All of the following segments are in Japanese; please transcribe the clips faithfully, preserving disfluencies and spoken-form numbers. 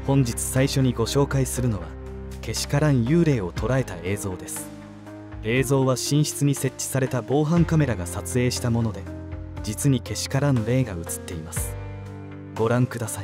本日最初にご紹介するのはけしからん幽霊を捉えた映像です。映像は寝室に設置された防犯カメラが撮影したもので、実にけしからん霊が映っています。ご覧ください。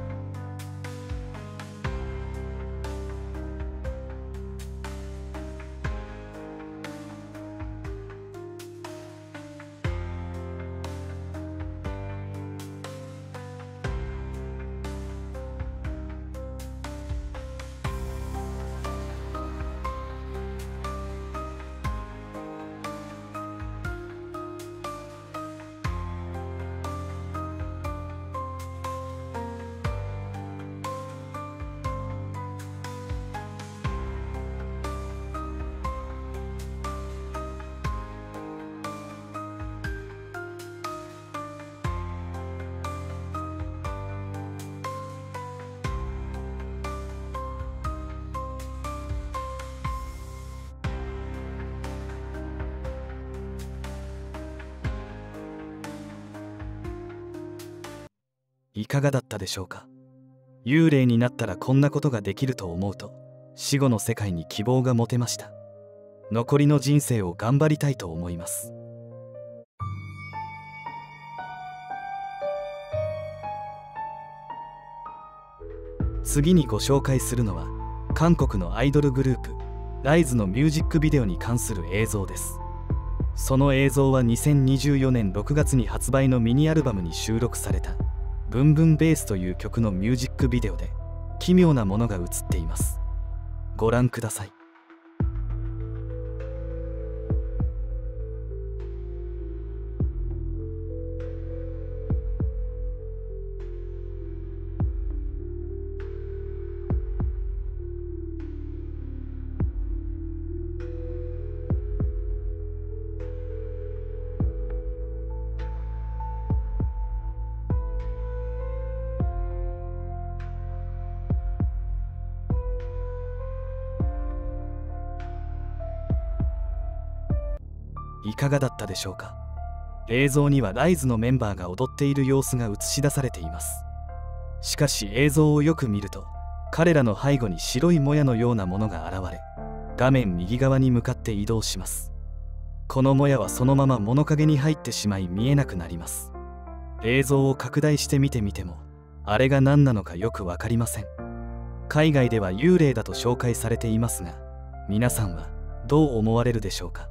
いかがだったでしょうか。幽霊になったらこんなことができると思うと、死後の世界に希望が持てました。残りの人生を頑張りたいと思います。次にご紹介するのは韓国のアイドルグループライズのミュージックビデオに関する映像です。その映像はにせんにじゅうよねんろくがつに発売のミニアルバムに収録されたブンブンベースという曲のミュージックビデオで奇妙なものが映っています。ご覧ください。いかがだったでしょうか。映像にはライズのメンバーが踊っている様子が映し出されています。しかし映像をよく見ると、彼らの背後に白いもやのようなものが現れ、画面右側に向かって移動します。このもやはそのまま物陰に入ってしまい見えなくなります。映像を拡大して見てみても、あれが何なのかよく分かりません。海外では幽霊だと紹介されていますが、皆さんはどう思われるでしょうか。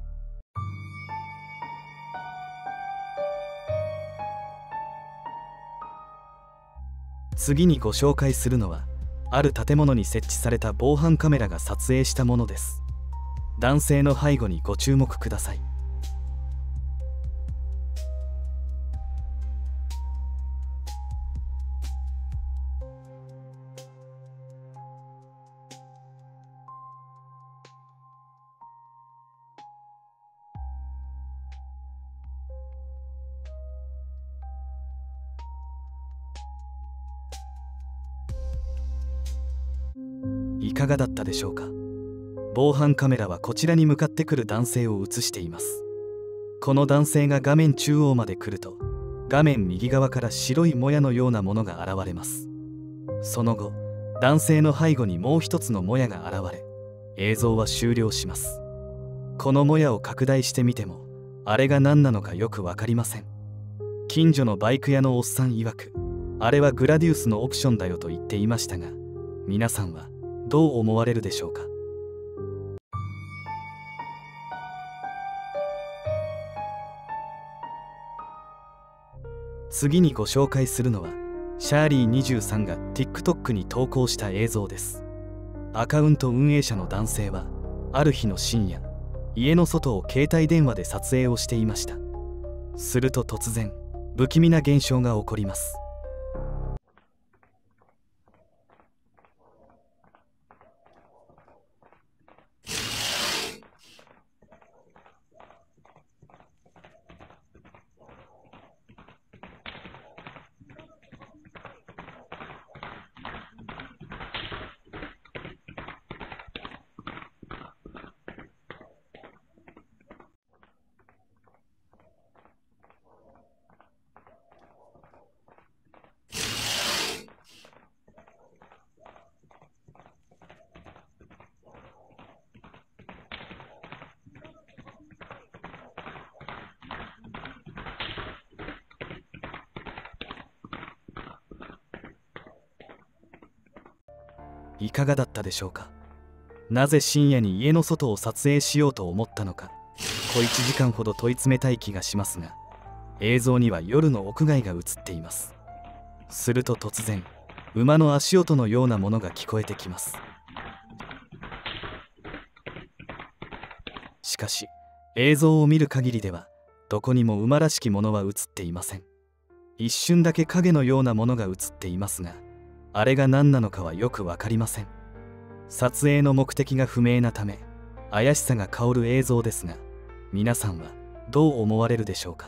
次にご紹介するのは、ある建物に設置された防犯カメラが撮影したものです。男性の背後にご注目ください。いかがだったでしょうか。防犯カメラはこちらに向かってくる男性を映しています。この男性が画面中央まで来ると、画面右側から白いもやのようなものが現れます。その後、男性の背後にもう一つのもやが現れ、映像は終了します。このもやを拡大してみても、あれが何なのかよく分かりません。近所のバイク屋のおっさん曰く、あれはグラディウスのオプションだよと言っていましたが、皆さんはどう思われるでしょうか。次にご紹介するのは、シャーリーにじゅうさんが TikTok に投稿した映像です。アカウント運営者の男性は、ある日の深夜、家の外を携帯電話で撮影をしていました。すると突然、不気味な現象が起こります。 いかがだったでしょうか。なぜ深夜に家の外を撮影しようと思ったのか、小いちじかんほど問い詰めたい気がしますが、映像には夜の屋外が映っています。すると突然、馬の足音のようなものが聞こえてきます。しかし映像を見る限りではどこにも馬らしきものは映っていません。一瞬だけ影のようなものが映っていますが、あれが何なのかはよく分かりません。撮影の目的が不明なため怪しさが香る映像ですが、皆さんはどう思われるでしょうか。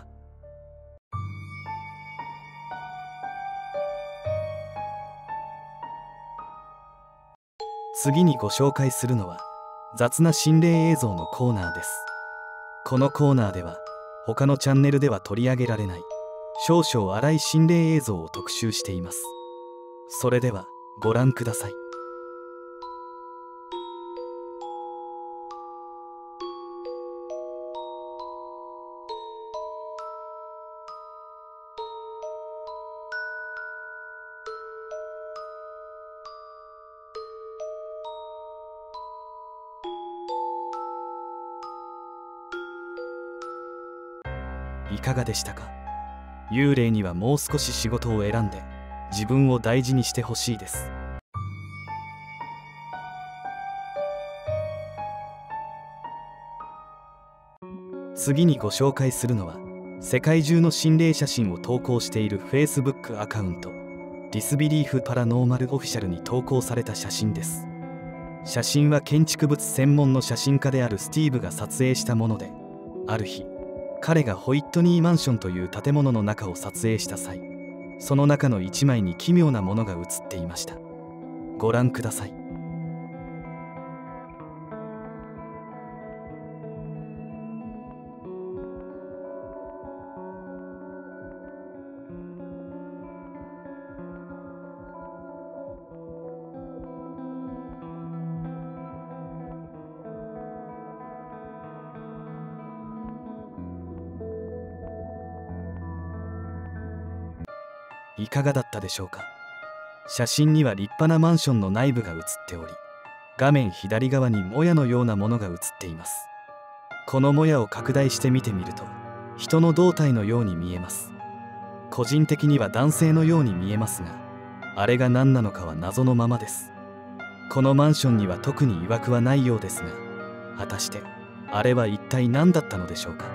次にご紹介するのは雑な心霊映像のコーナーです。このコーナーでは他のチャンネルでは取り上げられない少々荒い心霊映像を特集しています。それではご覧ください。いかがでしたか。幽霊にはもう少し仕事を選んで自分を大事にしてほしいです。次にご紹介するのは世界中の心霊写真を投稿している Facebook アカウントディスビリーフパラノーマルオフィシャルに投稿された写真です。写真は建築物専門の写真家であるスティーブが撮影したもので、ある日彼がホイットニーマンションという建物の中を撮影した際、その中の一枚に奇妙なものが映っていました。ご覧ください。いかがだったでしょうか。写真には立派なマンションの内部が写っており、画面左側にもやのようなものが写っています。このもやを拡大して見てみると人の胴体のように見えます。個人的には男性のように見えますが、あれが何なのかは謎のままです。このマンションには特に曰くはないようですが、果たしてあれは一体何だったのでしょうか。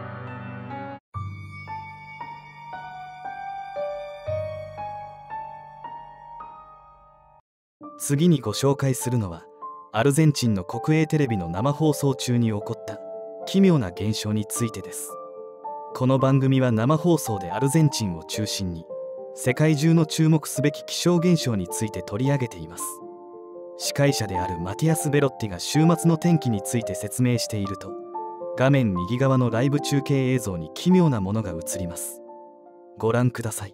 次にご紹介するのはアルゼンチンの国営テレビの生放送中に起こった奇妙な現象についてです。この番組は生放送でアルゼンチンを中心に世界中の注目すべき気象現象について取り上げています。司会者であるマティアス・ベロッティが週末の天気について説明していると、画面右側のライブ中継映像に奇妙なものが映ります。ご覧ください。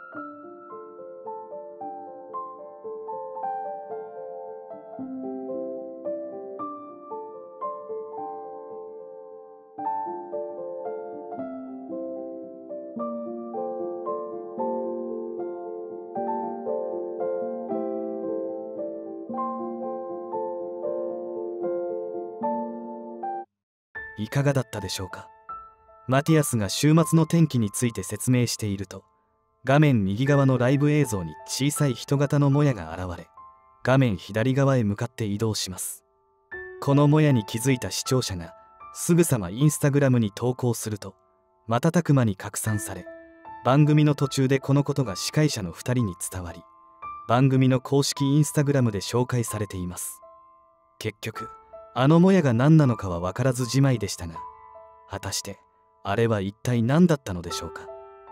いかがだったでしょうか。マティアスが週末の天気について説明していると、画面右側のライブ映像に小さい人型のもやが現れ、画面左側へ向かって移動します。このもやに気づいた視聴者がすぐさまインスタグラムに投稿すると、瞬く間に拡散され、番組の途中でこのことが司会者のふたりに伝わり、番組の公式インスタグラムで紹介されています。結局あのもやが何なのかは分からずじまいでしたが、果たしてあれは一体何だったのでしょうか。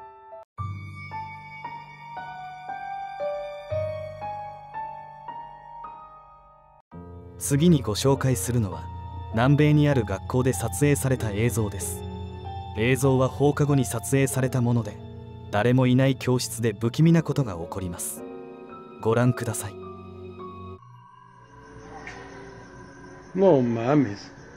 次にご紹介するのは南米にある学校で撮影された映像です。映像は放課後に撮影されたもので、誰もいない教室で不気味なことが起こります。ご覧ください。 No mames.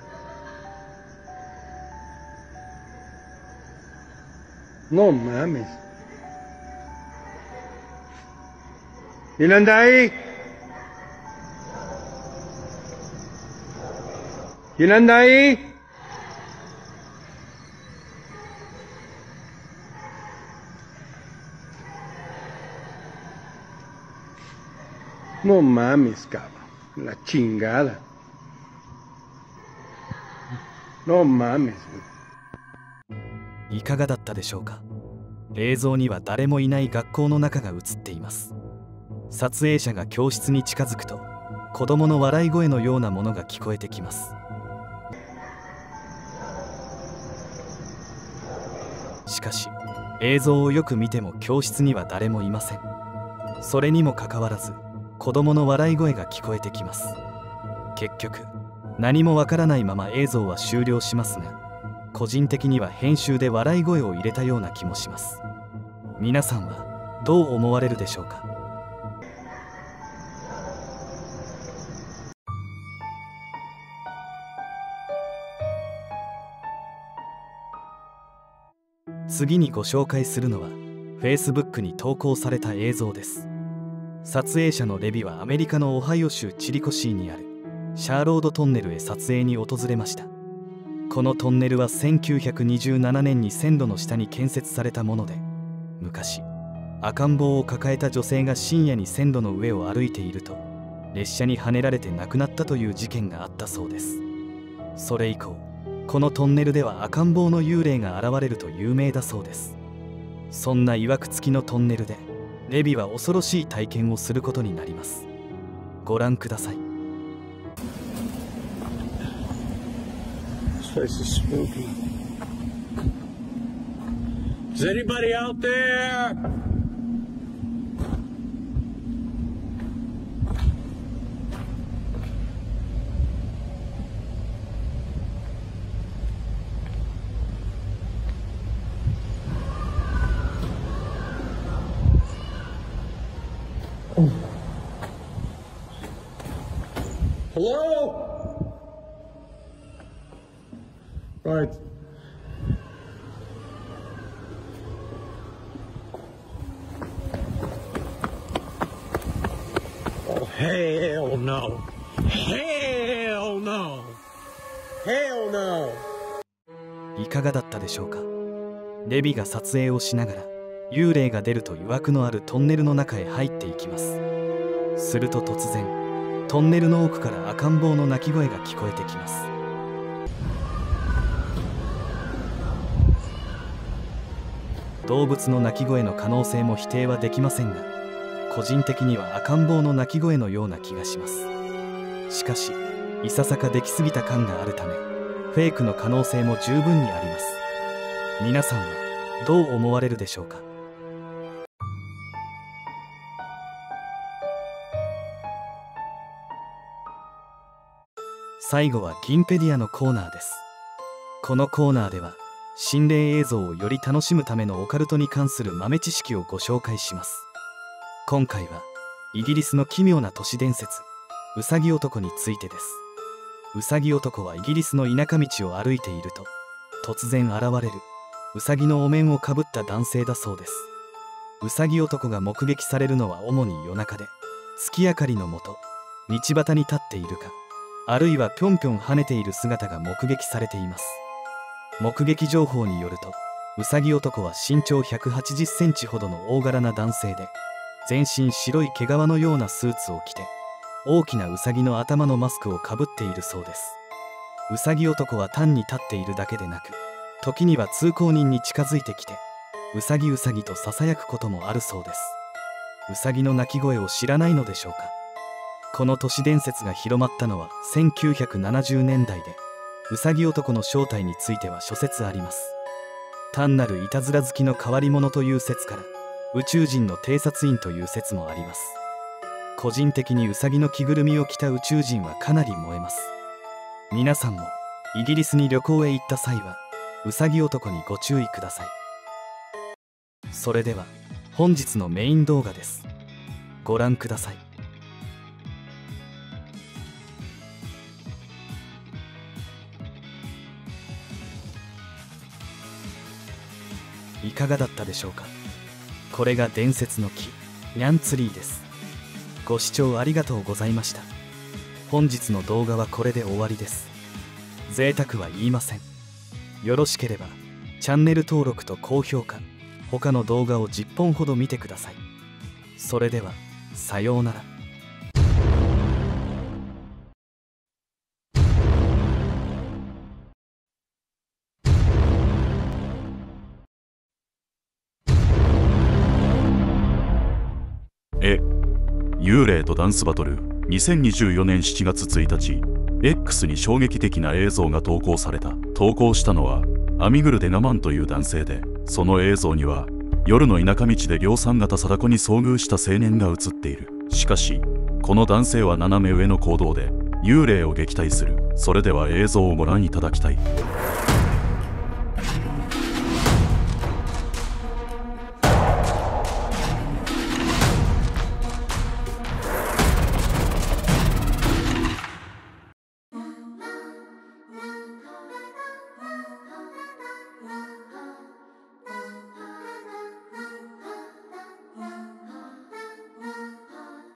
No mames. ¿Quién anda ahí? ¿Quién anda ahí? No mames, cabrón. La chingada. No mames. いかがだったでしょうか。映像には誰もいない学校の中が映っています。撮影者が教室に近づくと、子供の笑い声のようなものが聞こえてきます。しかし、映像をよく見ても教室には誰もいません。それにもかかわらず、子供の笑い声が聞こえてきます。結局、何もわからないまま映像は終了しますが、個人的には編集で笑い声を入れたような気もします。皆さんはどう思われるでしょうか。次にご紹介するのは Facebook に投稿された映像です。撮影者のレビはアメリカのオハイオ州チリコシーにあるシャーロードトンネルへ撮影に訪れました。このトンネルはせんきゅうひゃくにじゅうななねんに線路の下に建設されたもので、昔赤ん坊を抱えた女性が深夜に線路の上を歩いていると列車にはねられて亡くなったという事件があったそうです。それ以降、このトンネルでは赤ん坊の幽霊が現れると有名だそうです。そんな曰く付きのトンネルでレビは恐ろしい体験をすることになります。ご覧ください。 This place is spooky. Is anybody out there? Hello? Right. Oh, hell no. Hell no. Hell no. いかがだったでしょうか。レビが撮影をしながら幽霊が出ると曰くのあるトンネルの中へ入っていきます。すると突然、トンネルの奥から赤ん坊の泣き声が聞こえてきます。動物の鳴き声の可能性も否定はできませんが、個人的には赤ん坊の鳴き声のような気がします。しかし、いささかできすぎた感があるため、フェイクの可能性も十分にあります。皆さんはどう思われるでしょうか。最後はギンペディアのコーナーです。このコーナーでは心霊映像をより楽しむためのオカルトに関する豆知識をご紹介します。今回はイギリスの奇妙な都市伝説うさぎ男についてです。うさぎ男はイギリスの田舎道を歩いていると突然現れるうさぎのお面をかぶった男性だそうです。うさぎ男が目撃されるのは主に夜中で、月明かりのもと道端に立っているか、あるいはぴょんぴょん跳ねている姿が目撃されています。目撃情報によると、うさぎ男は身長ひゃくはちじゅっセンチほどの大柄な男性で、全身白い毛皮のようなスーツを着て、大きなうさぎの頭のマスクをかぶっているそうです。うさぎ男は単に立っているだけでなく、時には通行人に近づいてきて、うさぎうさぎとささやくこともあるそうです。うさぎの鳴き声を知らないのでしょうか。この都市伝説が広まったのはせんきゅうひゃくななじゅうねんだいで、うさぎ男の正体については諸説あります。単なるいたずら好きの変わり者という説から、宇宙人の偵察員という説もあります。個人的にうさぎの着ぐるみを着た宇宙人はかなり燃えます。皆さんもイギリスに旅行へ行った際はうさぎ男にご注意ください。それでは本日のメイン動画です。ご覧ください。いかがだったでしょうか。これが伝説の木ニャンツリーです。ご視聴ありがとうございました。本日の動画はこれで終わりです。 贅沢は言いません。よろしければチャンネル登録と高評価、他の動画をじゅっぽんほど見てください。それではさようなら。 え、幽霊とダンスバトル。にせんにじゅうよねんしちがつついたち、X に衝撃的な映像が投稿された。投稿したのはアミグル・デガマンという男性で、その映像には夜の田舎道で量産型貞子に遭遇した青年が映っている。しかしこの男性は斜め上の行動で幽霊を撃退する。それでは映像をご覧いただきたい。